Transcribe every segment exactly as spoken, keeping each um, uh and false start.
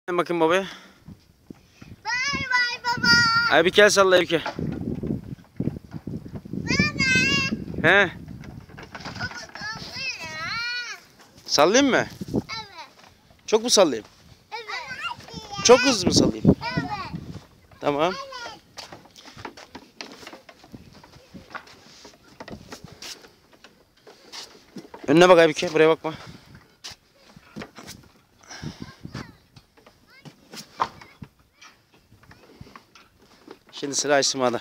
Bakın babaya. Bay bay baba. Ay bir gel salla bir kere. Baba. He. Baba sallıyor. Sallayayım mı? Evet. Çok mu sallayayım? Evet. Çok hızlı mı sallayayım? Evet. Tamam. Önüne bak Aybüke, buraya bakma. Şimdi sıra Aysima'da.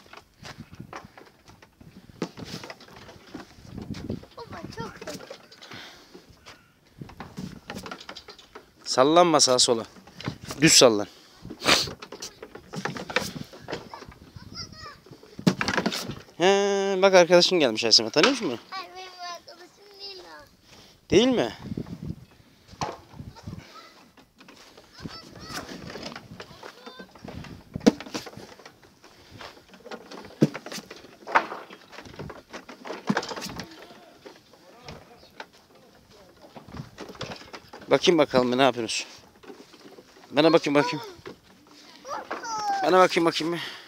Baba çok hızlı. Sallanma sağa sola. Düz sallan. He, bak arkadaşın gelmiş Aysima. Tanıyor musun bunu? Hayır benim arkadaşım değil o. Değil mi? Bakayım bakalım ne yapıyorsunuz? Bana bakayım bakayım. Bana bakayım bakayım.